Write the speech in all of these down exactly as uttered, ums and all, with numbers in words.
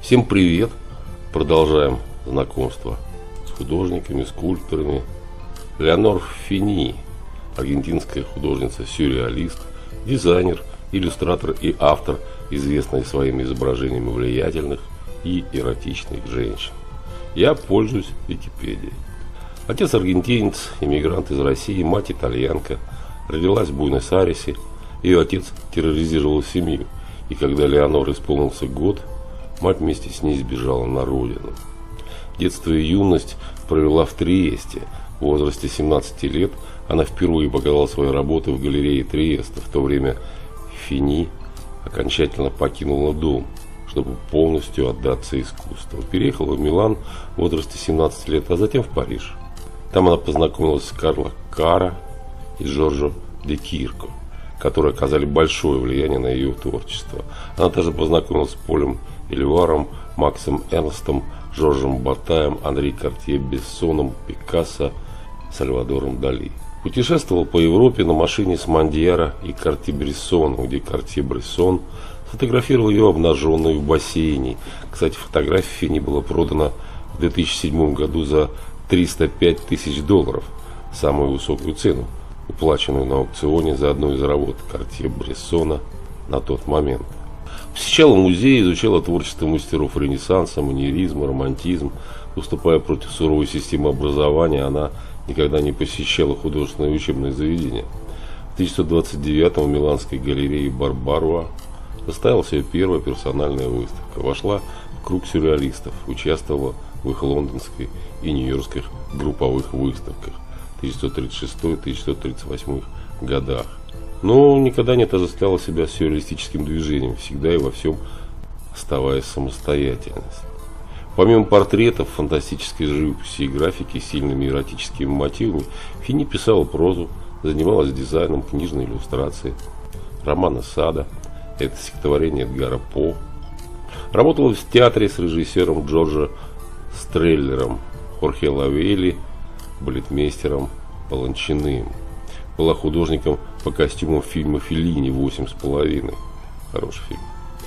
Всем привет! Продолжаем знакомство с художниками, скульпторами. Леонор Фини, аргентинская художница-сюрреалист, дизайнер, иллюстратор и автор, известная своими изображениями влиятельных и эротичных женщин. Я пользуюсь Википедией. Отец аргентинец, иммигрант из России, мать итальянка, родилась в Буэнос-Айресе. Ее отец терроризировал семью, и когда Леонор исполнился год, мать вместе с ней сбежала на родину. Детство и юность провела в Триесте. В возрасте семнадцати лет она впервые показала свои работы в галерее Триеста. В то время Фини окончательно покинула дом, чтобы полностью отдаться искусству. Переехала в Милан в возрасте семнадцати лет, а затем в Париж. Там она познакомилась с Карло Каро и Джорджо де Кирко, которые оказали большое влияние на ее творчество. Она также познакомилась с Полем Эльваром, Максом Эрнстом, Жоржем Батаем, Анри Картье-Брессоном, Пикассо, Сальвадором Дали. Путешествовал по Европе на машине с Мандьяро и Картье-Брессоном, где Картье-Брессон сфотографировал ее обнаженной в бассейне. Кстати, фотография Фини была продана в две тысячи седьмом году за триста пять тысяч долларов, самую высокую цену, уплаченную на аукционе за одну из работ Картье-Брессона на тот момент. Посещала музей, изучала творчество мастеров Ренессанса, маньеризма, романтизм. Выступая против суровой системы образования, она никогда не посещала художественное учебное заведение. В тысяча девятьсот двадцать девятом в Миланской галерее Барбаруа состоялась ее первая персональная выставка. Вошла в круг сюрреалистов, участвовала в их лондонской и нью-йоркских групповых выставках в тысяча девятьсот тридцать шестом — тысяча девятьсот тридцать восьмом годах. Но никогда не отождествляла себя с сюрреалистическим движением, всегда и во всем оставаясь самостоятельностью. Помимо портретов, фантастической живописи и графики с сильными эротическими мотивами, Фини писала прозу, занималась дизайном, книжной иллюстрацией, романы Сада, это стихотворение Эдгара По. Работала в театре с режиссером Джорджо Стреллером, Хорхе Лавелли, балетмейстером Паланчиным. Была художником по костюмам фильма Феллини «Восемь с половиной». Хороший фильм.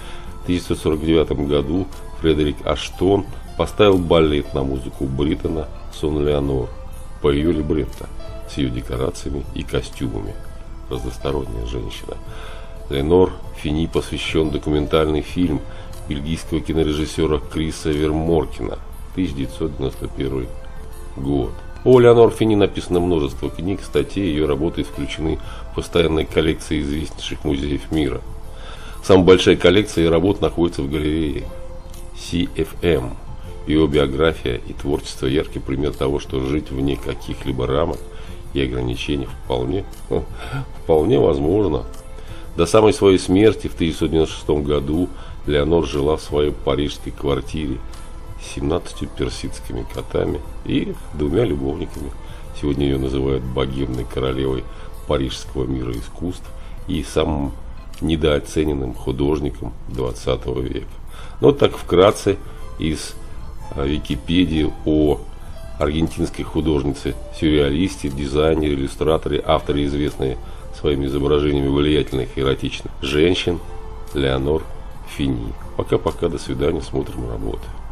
В тысяча девятьсот сорок девятом году Фредерик Аштон поставил балет на музыку Бриттона «Сон Леонор» по ее либретто с ее декорациями и костюмами. Разносторонняя женщина. Ленор Фини посвящен документальный фильм бельгийского кинорежиссера Криса Верморкена, тысяча девятьсот девяносто первый год. О Леонор Фини написано множество книг, статей, ее работы исключены в постоянной коллекции известнейших музеев мира. Самая большая коллекция ее работ находится в галерее си эф эм. Ее биография и творчество яркий пример того, что жить вне каких-либо рамок и ограничений вполне, вполне возможно. До самой своей смерти в тысяча девятьсот девяносто шестом году Леонор жила в своей парижской квартире с семнадцатью персидскими котами и двумя любовниками. Сегодня ее называют богемной королевой парижского мира искусств и самым недооцененным художником двадцатого века. Ну вот так вкратце из Википедии о аргентинской художнице, сюрреалисте, дизайнере, иллюстраторе, авторе, известной своими изображениями влиятельных и эротичных женщин, Леонор Фини. Пока-пока, до свидания, смотрим работы.